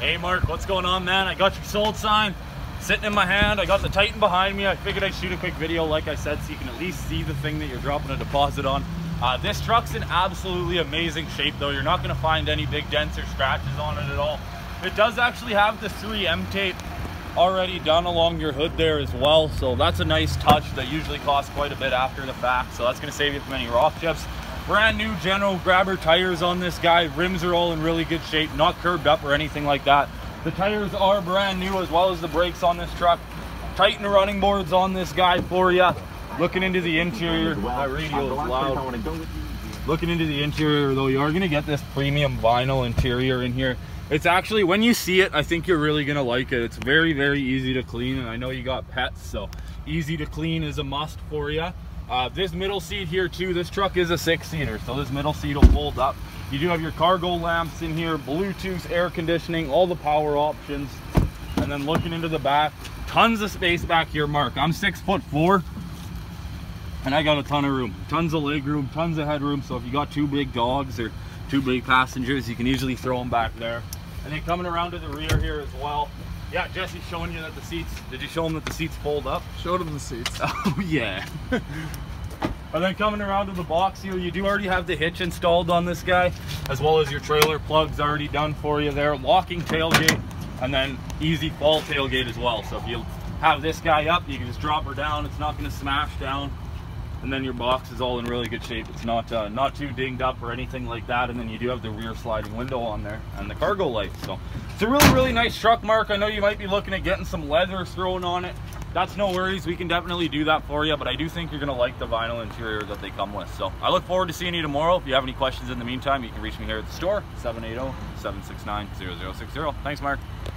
Hey Mark, what's going on, man? I got your sold sign sitting in my hand. I got the Titan behind me. I figured I'd shoot a quick video, like I said, so you can at least see the thing that you're dropping a deposit on. This truck's in absolutely amazing shape though. You're not gonna find any big dents or scratches on it at all. It does actually have the 3M tape already done along your hood there as well, so that's a nice touch that usually costs quite a bit after the fact, so that's gonna save you from any rock chips. Brand new General Grabber tires on this guy. Rims are all in really good shape, not curbed up or anything like that. The tires are brand new, as well as the brakes on this truck. Titan running boards on this guy for you. Looking into the interior, that radio is loud. Looking into the interior though, you are gonna get this premium vinyl interior in here. It's actually, when you see it, I think you're really gonna like it. It's very, very easy to clean, and I know you got pets, so easy to clean is a must for you. This middle seat here too, this truck is a 6-seater, so this middle seat will fold up. You do have your cargo lamps in here, Bluetooth, air conditioning, all the power options. And then looking into the back, tons of space back here, Mark. I'm 6'4", and I got a ton of room. Tons of leg room, tons of headroom, so if you got 2 big dogs or 2 big passengers, you can easily throw them back there. And then coming around to the rear here as well. Yeah, Jesse's showing you that the seats, did you show him that the seats fold up? Showed him the seats. Oh yeah. And then coming around to the box here, you do already have the hitch installed on this guy, as well as your trailer plugs already done for you there. Locking tailgate, and then easy fall tailgate as well. So if you have this guy up, you can just drop her down. It's not going to smash down. And then your box is all in really good shape. It's not too dinged up or anything like that. And then you do have the rear sliding window on there and the cargo lights. So it's a really, really nice truck, Mark. I know you might be looking at getting some leather thrown on it. That's no worries. We can definitely do that for you. But I do think you're going to like the vinyl interior that they come with. So I look forward to seeing you tomorrow. If you have any questions in the meantime, you can reach me here at the store, 780-769-0060. Thanks, Mark.